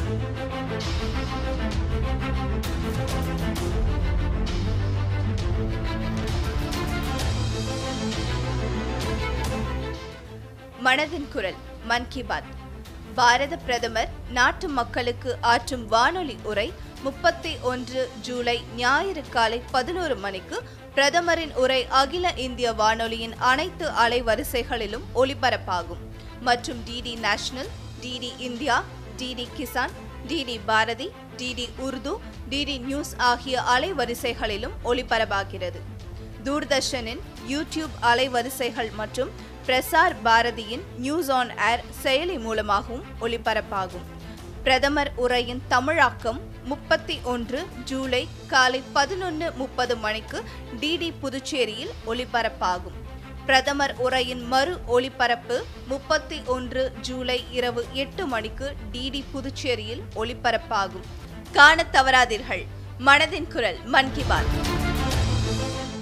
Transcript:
மனதின் குரல் மன் கி பாத். பாரத பிரதமர் நாட்டு மக்களுக்கு ஆற்றும் வானொலி உரை 31 ஜூலை ஞாயிறு காலை 11 மணிக்கு பிரதமரின் உரை அகில இந்திய வானொலியின் அனைத்து அலைவரிசைகளிலும் ஒலிபரப்பாகும் மற்றும் DD national, DD India, DD Kisan, DD Bharati, DD Urdu, DD news ஆகிய அலைவரிசைகளிலும் ஒலிபரப்பாகிறது. தூர்தர்ஷனின் யூடியூப் அலைவரிசைகள் மற்றும் பிரசார் பாரதியின் நியூஸ் ஆன் ஏர் செயலி மூலமாகவும் ஒலிபரப்பாகும். பிரதமர் உரையின் தமிழாக்கம் 31 ஜூலை காலை 11:30 மணிக்கு டிடி புதுச்சேரியில் ஒலிபரப்பாகும். பிரதமர் உரையின் மறு ஒலிபரப்பு 31 ஜூலை இரவு 8 மணிக்கு டிடி புதுச்சேரியில் ஒலிபரப்பாகும். காணத் தவறாதீர்கள். மனதின் குரல் மன் கி பாத்.